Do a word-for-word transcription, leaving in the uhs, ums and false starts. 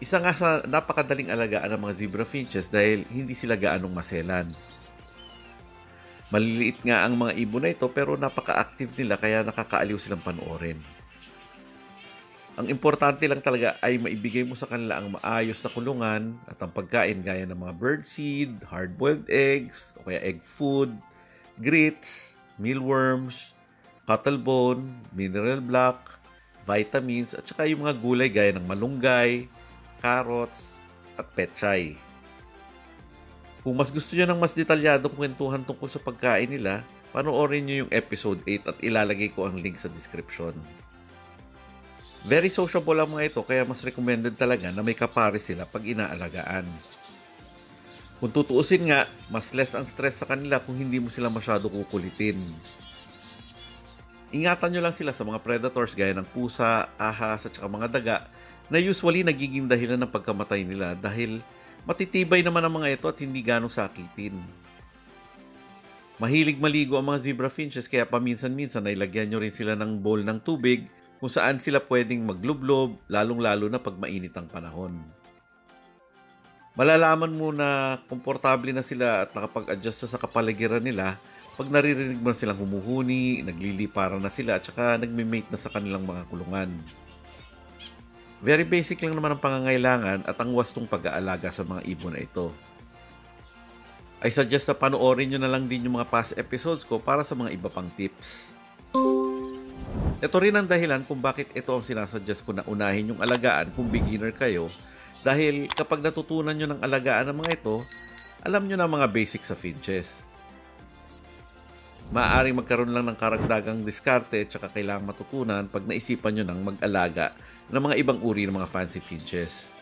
Isa nga sa napakadaling alagaan ng mga zebra finches dahil hindi sila gaanong maselan. Maliliit nga ang mga ibon na ito pero napaka-active nila kaya nakakaaliw silang panoorin. Ang importante lang talaga ay maibigay mo sa kanila ang maayos na kulungan at ang pagkain gaya ng mga birdseed, hard-boiled eggs, o kaya egg food, grits, mealworms, cuttlebone, mineral block, vitamins, at saka yung mga gulay gaya ng malunggay, carrots, at pechay. Kung mas gusto nyo ng mas detalyadong kwentuhan tungkol sa pagkain nila, panoorin nyo yung episode eight at ilalagay ko ang link sa description. Very sociable ang mga ito kaya mas recommended talaga na may kapare sila pag inaalagaan. Kung tutuusin nga, mas less ang stress sa kanila kung hindi mo sila masyado kukulitin. Ingatan nyo lang sila sa mga predators gaya ng pusa, ahas at saka mga daga na usually nagiging dahilan ng pagkamatay nila dahil matitibay naman ang mga ito at hindi ganong sakitin. Mahilig maligo ang mga zebra finches kaya paminsan-minsan nailagyan nyo rin sila ng bowl ng tubig kung saan sila pwedeng maglublob, lalong-lalo na pag mainit ang panahon. Malalaman mo na komportable na sila at nakapag-adjust sa kapaligiran nila pag naririnig mo na silang humuhuni, nagliliparan na sila at saka nagme-mate na sa kanilang mga kulungan. Very basic lang naman ang pangangailangan at ang wastong pag-aalaga sa mga ibon na ito. I suggest na panoorin nyo na lang din yung mga past episodes ko para sa mga iba pang tips. Ito rin ang dahilan kung bakit ito ang sinasuggest ko na unahin yung alagaan kung beginner kayo dahil kapag natutunan nyo ng alagaan ng mga ito, alam nyo na mga basics sa finches. Maaaring magkaroon lang ng karagdagang diskarte at saka kailangang matutunan pag naisipan nyo ng mag-alaga ng mga ibang uri ng mga fancy finches.